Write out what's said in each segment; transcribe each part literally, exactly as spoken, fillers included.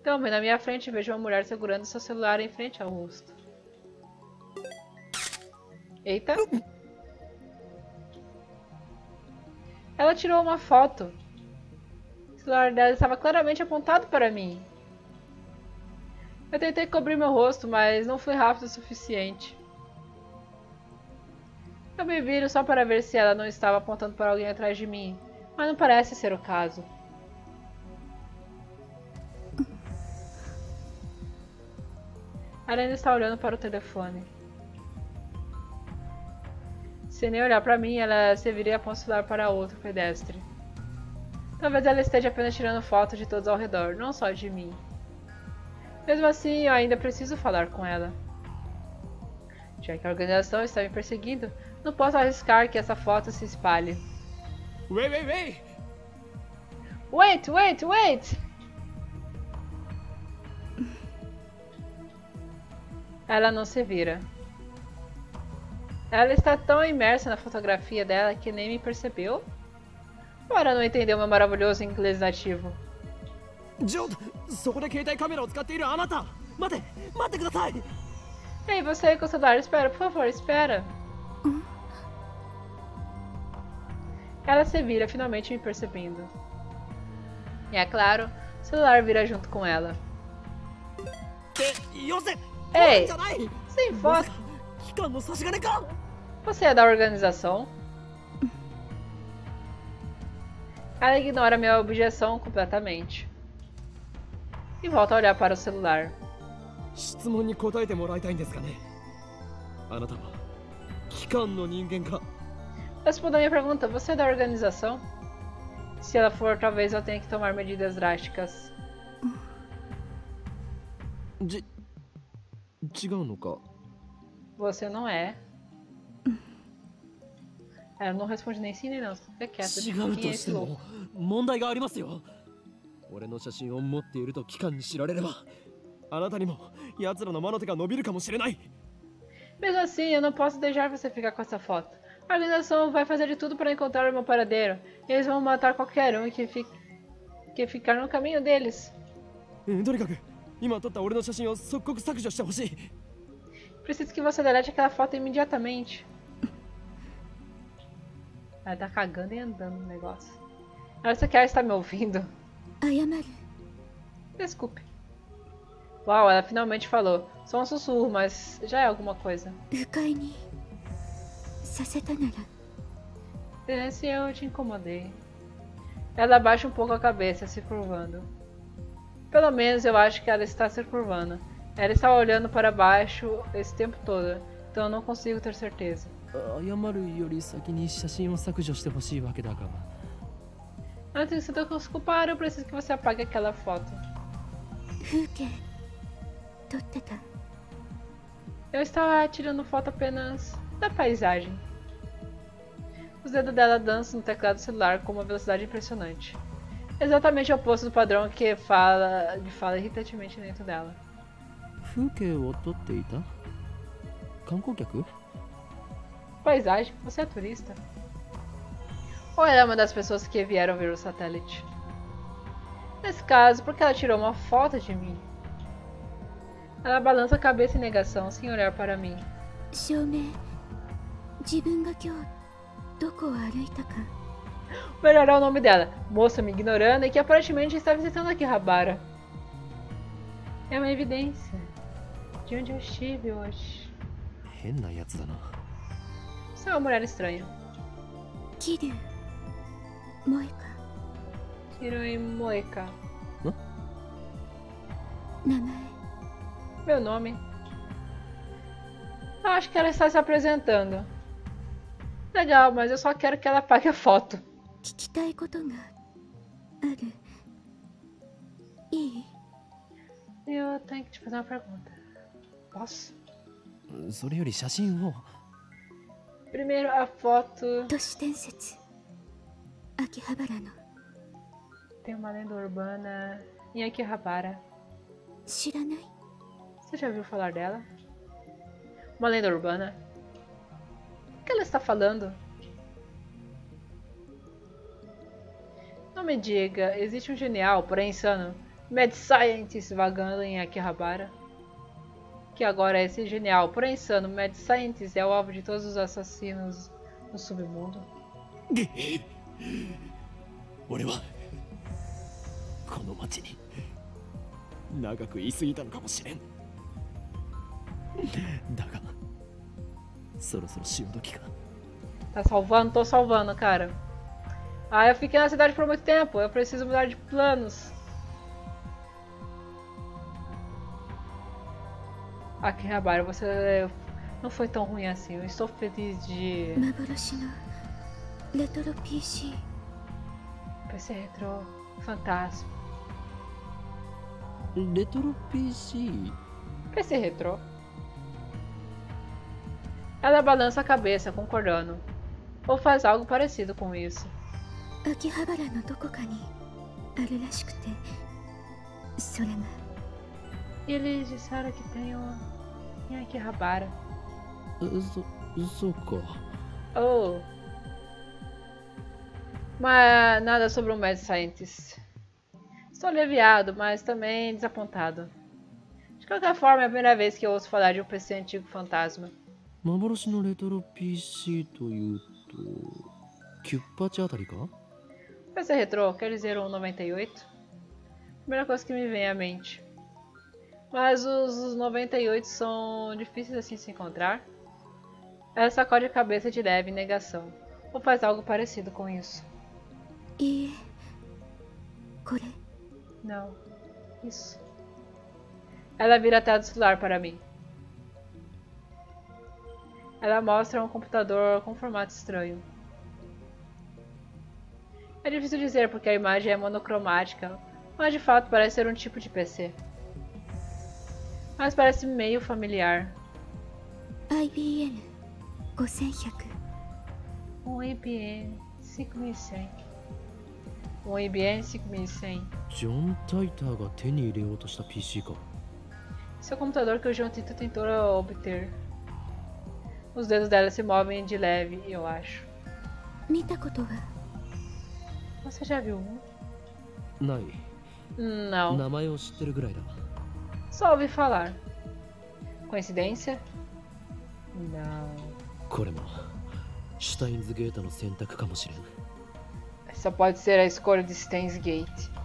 Então, bem na minha frente, vejo uma mulher segurando seu celular em frente ao rosto. Eita! Ela tirou uma foto. O celular dela estava claramente apontado para mim. Eu tentei cobrir meu rosto, mas não fui rápido o suficiente. Eu me viro só para ver se ela não estava apontando para alguém atrás de mim, mas não parece ser o caso. Ela ainda está olhando para o telefone. Sem nem olhar para mim, ela se vira e aponta o celular para outro pedestre. Talvez ela esteja apenas tirando fotos de todos ao redor, não só de mim. Mesmo assim, eu ainda preciso falar com ela. Já que a organização está me perseguindo, não posso arriscar que essa foto se espalhe. Wait, wait, wait! Wait, wait, wait! Ela não se vira. Ela está tão imersa na fotografia dela que nem me percebeu? Ou ela não entendeu meu maravilhoso inglês nativo? Ei, você com o celular, espera, por favor, espera. Ela se vira, finalmente me percebendo. E é claro, o celular vira junto com ela. Ei, sem foto. Você é da organização? Ela ignora minha objeção completamente. E volta a olhar para o celular. Responda a minha pergunta, você é da organização? Se ela for, talvez eu tenha que tomar medidas drásticas. Você não é. Ela não responde nem sim nem não, só fica quieta. Quem é esse louco? Mesmo assim, eu não posso deixar você ficar com essa foto. A organização vai fazer de tudo para encontrar o meu paradeiro. E eles vão matar qualquer um que, fi que ficar no caminho deles. Preciso que você delete aquela foto imediatamente. Ela tá cagando e andando no negócio. Ela só quer estar me ouvindo. Desculpe. Uau, ela finalmente falou. Só um sussurro, mas já é alguma coisa. É, se eu te incomodei. Ela abaixa um pouco a cabeça, se curvando. Pelo menos eu acho que ela está se curvando. Ela está olhando para baixo esse tempo todo, então eu não consigo ter certeza. Antes de se desculpar, eu preciso que você apague aquela foto. Eu estava tirando foto apenas da paisagem. Os dedos dela dançam no teclado do celular com uma velocidade impressionante. Exatamente o oposto do padrão que fala, que fala irritantemente dentro dela. Paisagem? Você é turista? Ou ela é uma das pessoas que vieram ver o satélite? Nesse caso, por que ela tirou uma foto de mim? Ela balança a cabeça em negação, sem olhar para mim. Melhorar o nome dela, moça me ignorando e que aparentemente está visitando Akihabara. É uma evidência de onde eu estive hoje. Você é uma mulher estranha. Kiryu Moeka. Kiryu Moeka. Hã? Meu nome. Eu acho que ela está se apresentando. Legal, mas eu só quero que ela apague a foto. Eu tenho que te fazer uma pergunta. Posso? Primeiro a foto. Tem uma lenda urbana em Akihabara. Você já ouviu falar dela? Uma lenda urbana? O que ela está falando? Não me diga, existe um genial, porém insano, Mad Scientist vagando em Akihabara. Que agora é esse genial, porém insano, Mad Scientist é o alvo de todos os assassinos no submundo. 俺はこの町に長く居すぎたのかもしれん。だがそろそろ潮時か。 Tá salvando? Tô salvando, cara. Ah, eu fiquei na cidade por muito tempo. Eu preciso mudar de planos. Akihabara, você não foi tão ruim assim. Eu estou feliz de... P C Retro Fantasma. Retro P C? P C Retro. Ela balança a cabeça, concordando. Ou faz algo parecido com isso. E eles disseram que tem um em Akihabara. Soco. Oh. Mas nada sobre o Mad Scientist. Estou aliviado, mas também desapontado. De qualquer forma, é a primeira vez que eu ouço falar de um P C antigo fantasma. 幻のレトロ P C というとキュッパチあたりか? P C Retro quer dizer um noventa e oito? Primeira coisa que me vem à mente. Mas os, os noventa e oito são difíceis assim de se encontrar? Ela sacode a cabeça de leve em negação. Ou faz algo parecido com isso. E... Não. Isso. Ela vira a tela do celular para mim. Ela mostra um computador com formato estranho. É difícil dizer porque a imagem é monocromática, mas de fato parece ser um tipo de P C. Mas parece meio familiar. I B M cinco mil e cem. Um I B M cinco mil e cem. Um I B M cinco mil e cem. John Titorが手に入れようとした P C か. Esse é o computador que o John Titor tentou obter. Os dedos dela se movem de leve, eu acho. Você já viu um? ない. Não. 名前を知ってるぐらいだ. Só ouvi falar. Coincidência? Não. これもシュタインズゲートの選択かもしれん. Essa pode ser a escolha de Steins Gate.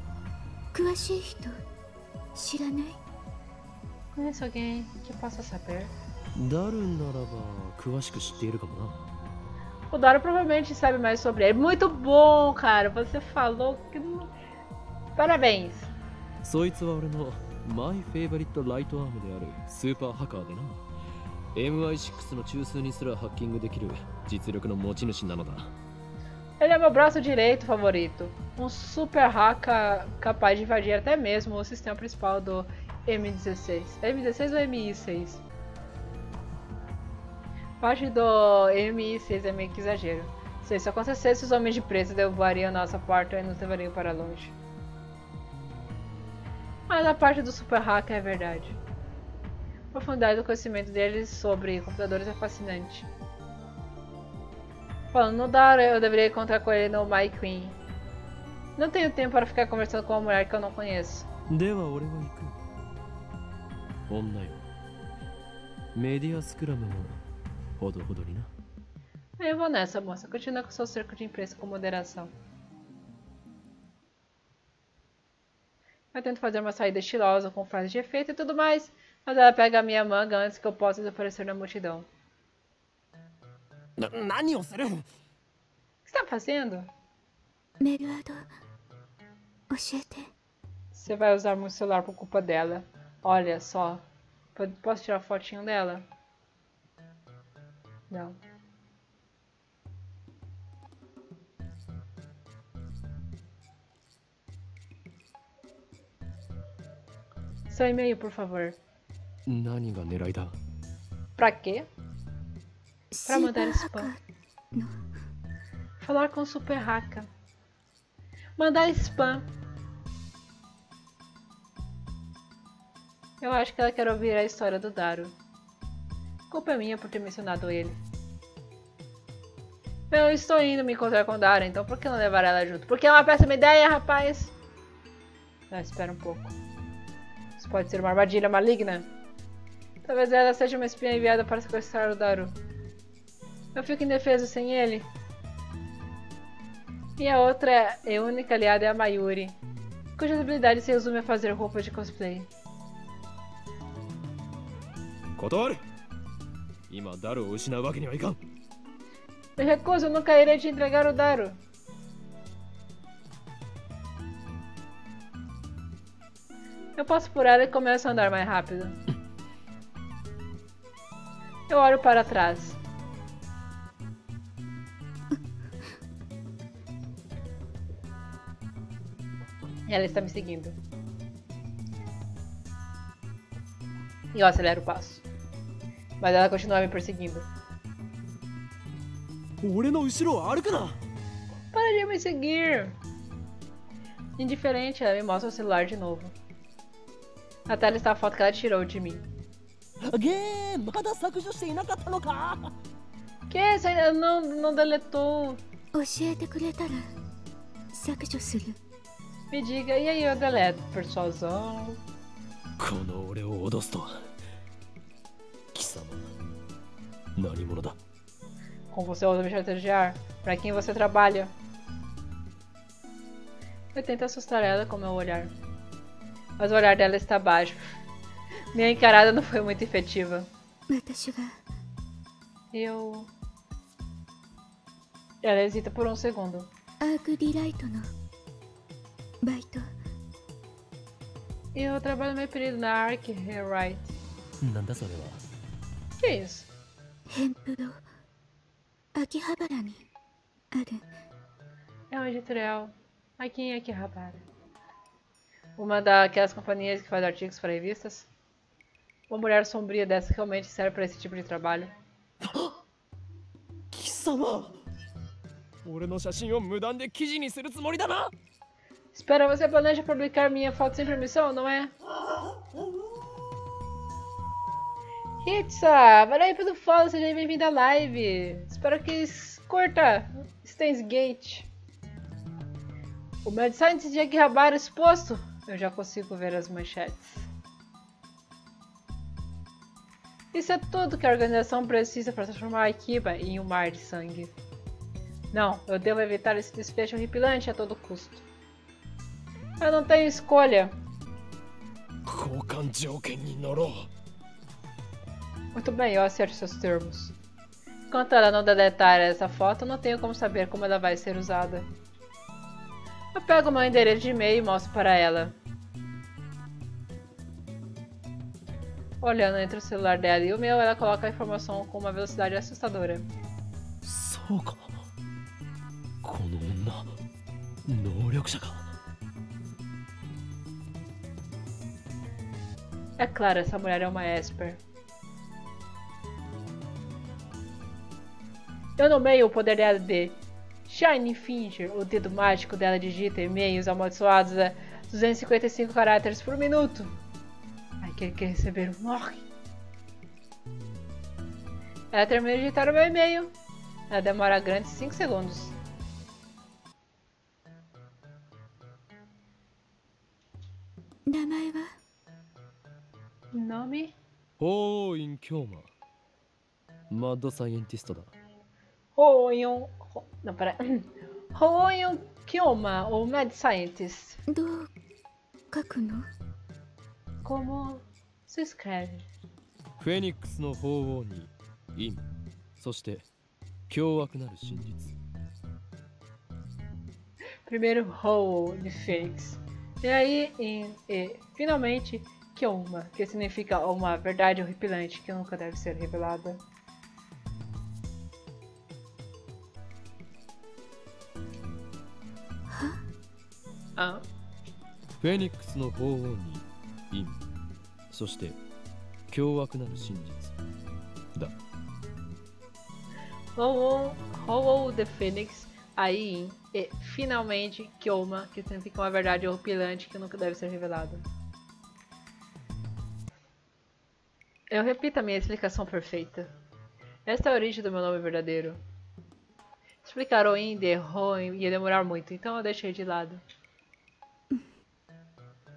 Conhece alguém que possa saber? ダルならば詳しく知っているかもな. O Daru provavelmente sabe mais sobre ele. Muito bom, cara. Você falou que... Parabéns. そいつは俺のマイフェイバリットライトアームであるスーパーハッカーでな。エムアイシックス の中枢にすらハッキングできる実力の持ち主なのだ. Ele é meu braço direito favorito. Um super hacker capaz de invadir até mesmo o sistema principal do M dezesseis. M dezesseis ou M I seis? Parte do M I seis é meio que exagero. Se isso acontecesse, os homens de preto derrubariam nossa porta e nos levariam para longe. Mas a parte do super hacker é verdade. A profundidade do conhecimento deles sobre computadores é fascinante. Falando no Daru, eu deveria encontrar com ele no My Queen. Não tenho tempo para ficar conversando com uma mulher que eu não conheço. では俺は行く. 女よ。メディアスクラムもほどほどにな. Eu vou nessa, moça. Continua com seu cerco de imprensa com moderação. Eu tento fazer uma saída estilosa com frases de efeito e tudo mais, mas ela pega a minha manga antes que eu possa desaparecer na multidão. O que você tá fazendo? Você vai usar meu celular por culpa dela. Olha só. Posso tirar fotinho dela? Não. Seu e-mail, por favor. 何が狙いだ? Pra quê? Pra mandar spam. Falar com o super hacker. Mandar spam. Eu acho que ela quer ouvir a história do Daru. Culpa é minha por ter mencionado ele. Eu estou indo me encontrar com Daru, então por que não levar ela junto? Porque é uma péssima ideia, rapaz! Ah, espera um pouco. Isso pode ser uma armadilha maligna. Talvez ela seja uma espiã enviada para sequestrar o Daru. Eu fico indefeso sem ele. Minha outra e única aliada é a Mayuri, cujas habilidades se resumem a fazer roupas de cosplay. 断る。今ダルを失うわけにはいかん。 Me recuso, eu nunca irei te entregar o Daru. Eu passo por ela e começo a andar mais rápido. Eu olho para trás. Ela está me seguindo. E eu acelero o passo. Mas ela continua me perseguindo. 俺の後ろを歩くな。 Para de me seguir! Indiferente, ela me mostra o celular de novo. Na tela está a foto que ela tirou de mim. ゲーまだ削除していなかったのか。 Que? Você ainda não, não deletou? 教えてくれたら削除する。 Me diga, e aí eu deleto? Persuasão. この俺を脅すとは。貴様、何者だ。 Como você ousa me chantagear? Pra quem você trabalha? Eu tento assustar ela com meu olhar. Mas o olhar dela está baixo. Minha encarada não foi muito efetiva. 私は Eu... Ela hesita por um segundo. アークディライトのバイト。 Eu trabalho meu período na Arc Rewrite. なんだそれは。 Que isso? ヘンプロ秋葉原にある。 É um editorial aqui em Akihabara. Uma daquelas companhias que faz artigos para revistas. Uma mulher sombria dessa realmente serve para esse tipo de trabalho. 貴様。俺の写真を無断で記事にするつもりだな。 Espera, você planeja publicar minha foto sem permissão, não é? Hitsa, valeu aí pelo follow, seja bem-vindo à live. Espero que curta Steins Gate. O Mad Scientist de Akihabara exposto. Eu já consigo ver as manchetes. Isso é tudo que a organização precisa para transformar Akiba em um mar de sangue. Não, eu devo evitar esse desfecho horripilante a todo custo. Eu não tenho escolha. 交換条件に乗ろう。 Muito bem, eu acerto seus termos. Enquanto ela não deletar essa foto, não tenho como saber como ela vai ser usada. Eu pego meu endereço de e-mail e mostro para ela. Olhando entre o celular dela e o meu, ela coloca a informação com uma velocidade assustadora. そうか。この女、能力者か。 É claro, essa mulher é uma Esper. Eu nomeio o poder dela de Shiny Finger. O dedo mágico dela digita e-mails amaldiçoados a duzentos e cinquenta e cinco caracteres por minuto. Aquele que receber morre. Ela termina de digitar o meu e-mail. Ela demora grandes cinco segundos. Nome wa? Nome? 法院京馬。マッドサイエンティストだ。 Hoyon... Ho... Não, pera. Hoyon Kyoma, ou Mad Scientist. どう書くの？ Como se escreve? フェニックスの法王に陰、そして凶悪なる真実。 Primeiro Ho de Fênix. E aí, em e, finalmente, Kyoma, que significa uma verdade horripilante que nunca deve ser revelada. Ah. フェニックスの法王に陰、そして凶悪なる真実だ。 Ho Ho de Fênix, aí e finalmente Kyoma, que significa uma verdade horripilante que nunca deve ser revelada. Eu repito a minha explicação perfeita. Esta é a origem do meu nome verdadeiro. Explicar o In de Ho ia demorar muito, então eu deixei de lado.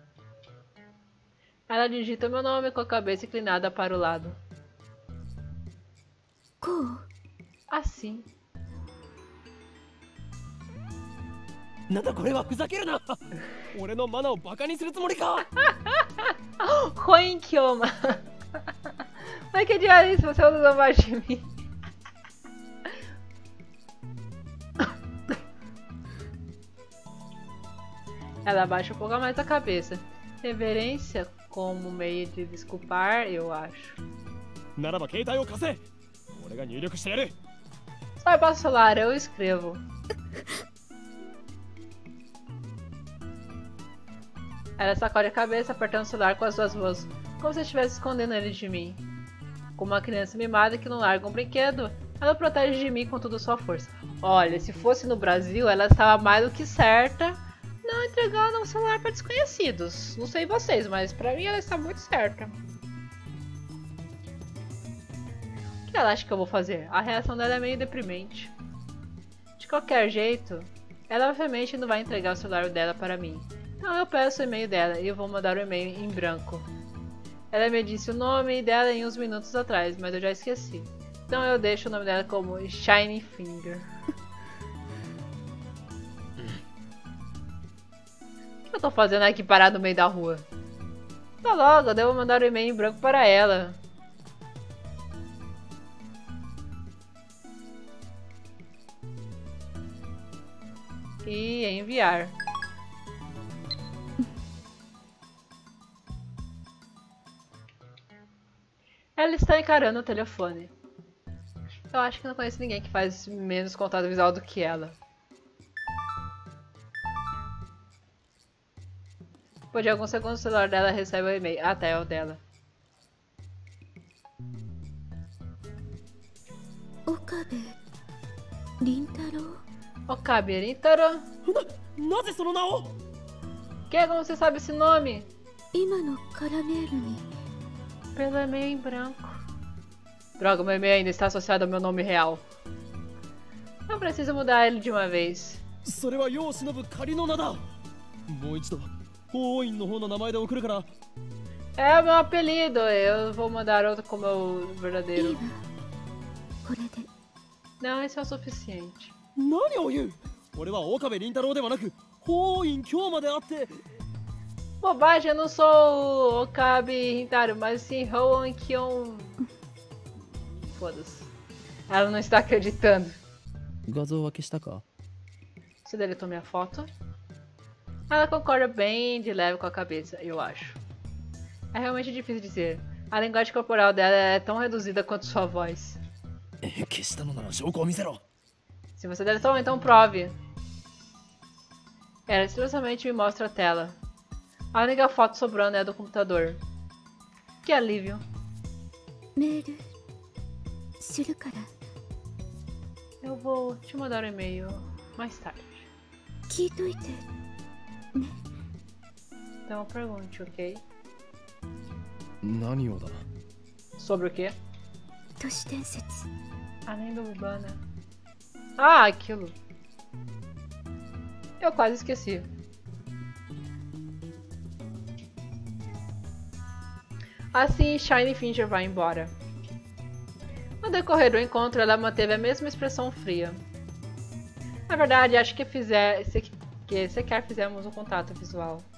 Ela digita meu nome com a cabeça inclinada para o lado. こう Assim. なんだこれは、ふざけるな俺のマナをバカにするつもりか Ruim Kyoma. Mas que diabo isso? Você usa mais de mim. Ela abaixa um pouco mais a cabeça. Reverência como meio de desculpar, eu acho. ならば携帯を貸せ俺が入力してやる Sai para o celular, eu escrevo. Ela sacode a cabeça, apertando o celular com as duas mãos, como se estivesse escondendo ele de mim. Como uma criança mimada que não larga um brinquedo, ela protege de mim com toda a sua força. Olha, se fosse no Brasil, ela estava mais do que certa não entregando um celular para desconhecidos. Não sei vocês, mas pra mim ela está muito certa. O que ela acha que eu vou fazer? A reação dela é meio deprimente. De qualquer jeito, ela obviamente não vai entregar o celular dela para mim. Então eu peço o e-mail dela e eu vou mandar o e-mail em branco. Ela me disse o nome dela em uns minutos atrás, mas eu já esqueci. Então eu deixo o nome dela como Shiny Finger. O que eu tô fazendo aqui parado no meio da rua? Tá logo, eu devo mandar o e-mail em branco para ela. E enviar. Ela está encarando o telefone. Eu acho que não conheço ninguém que faz menos contato visual do que ela. Depois de alguns segundos, o celular dela recebe o e-mail. Até é o dela. Okabe Rintaro. Okabe Rintaro? な、なぜその名を Que? Como você sabe esse nome? 今のカラメールに Pelo e-mail em branco. Droga, meu e-mail ainda está associado ao meu nome real. Não preciso mudar ele de uma vez. それは世を忍ぶ仮の名だもう一度法王院の方の名前で送るから É o meu apelido. Eu vou mandar outro com o meu いい verdadeiro. わこれで Não, isso é o suficiente. 何を言う俺は岡部倫太郎ではなく法王院京まであって Bobagem, eu não sou o Okabe Rintaro, mas sim Hoon Kyon. Foda-se. Ela não está acreditando. 画像分けしたか Você deletou minha foto? Ela concorda bem de leve com a cabeça, eu acho. É realmente difícil dizer. A linguagem corporal dela é tão reduzida quanto sua voz. 消したのなら証拠を見せろ Se você deletou, então prove. Ela extremamente me mostra a tela. A única foto sobrando é a do computador. Que alívio. メールするから Eu vou te mandar um e-mail mais tarde. 聞いといて Então pergunte, ok? 何をだ Sobre o quê? 都市伝説 A lenda urbana. Ah, aquilo. Eu quase esqueci. Assim, Shiny Finger vai embora. No decorrer do encontro, ela manteve a mesma expressão fria. Na verdade, acho que, fizer, que sequer fizemos um contato visual.